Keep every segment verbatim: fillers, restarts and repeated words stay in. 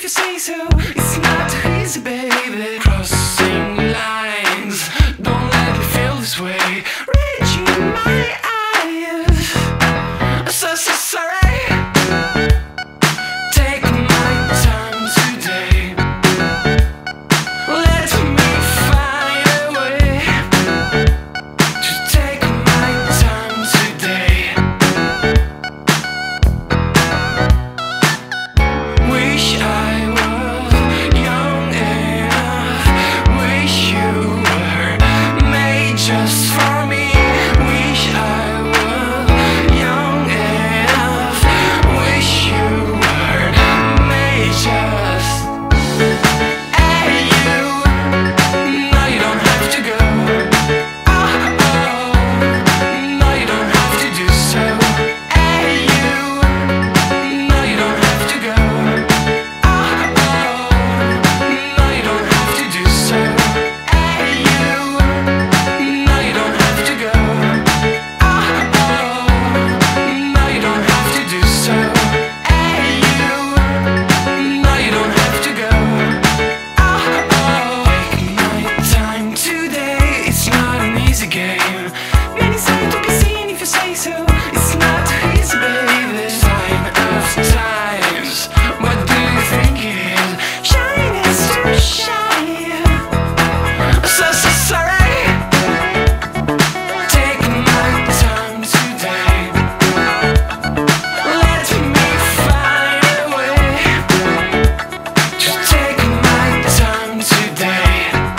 you say so. It's not too easy, baby. Crossing lines, don't let me feel this way. Reaching my eyes, so, so sorry. Take my time today. Let me find a way to take my time today. Wish I was young enough. Wish you were made just for me. Wish I was young enough. Wish you were made just. Hey you, no you don't have to go. Oh, oh, no you don't have to do so. Hey you, no you don't have to go. Oh, oh, no you don't have to do so. Hey you, no you don't have to go. Oh, oh, no you don't have to do so. Hey you, no you don't have to go. Oh, oh, take my time today. It's not an easy game. Many signs to be seen if you say so. It's not too easy, baby. Sign of times. What do you think it is? Shine is too shy. So, so sorry. Take my time today. Let me find a way to take my time today.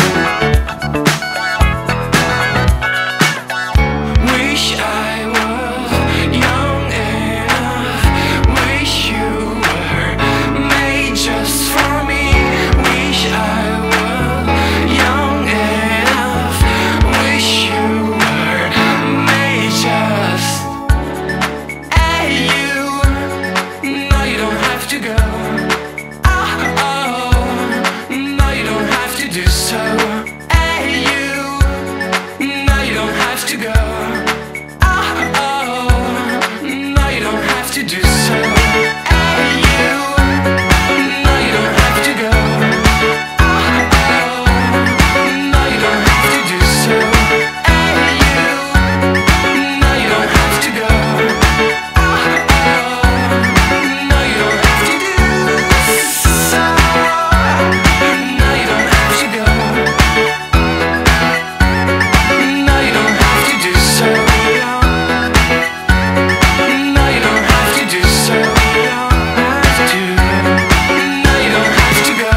Wish I was young enough. Wish you were made just for me. Wish I was young enough. Wish you were made just. Hey you, no you don't have to go. Oh, oh, no you don't have to do so. Hey you, no you don't have to go. Oh, oh, no you don't have to do so. Hey you, no you don't have to go. Oh, oh, no you don't have to do so. Hey you, no you don't have to go. Oh, oh, no you don't have to do so. No you don't have to go. No you don't have to do so. No you don't have to do so. Have to. No you don't have to go.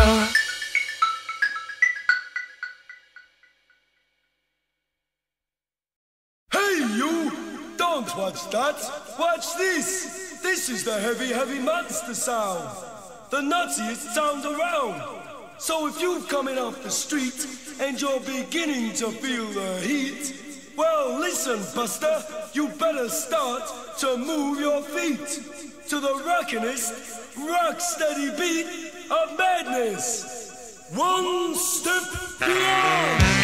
Hey you! Don't watch that! Watch this! This is the heavy, heavy monster sound! The nuttiest sound around! So if you're coming off the street and you're beginning to feel the heat, well listen buster, you better start to move your feet to the rockinest, rock steady beat of madness! One step beyond!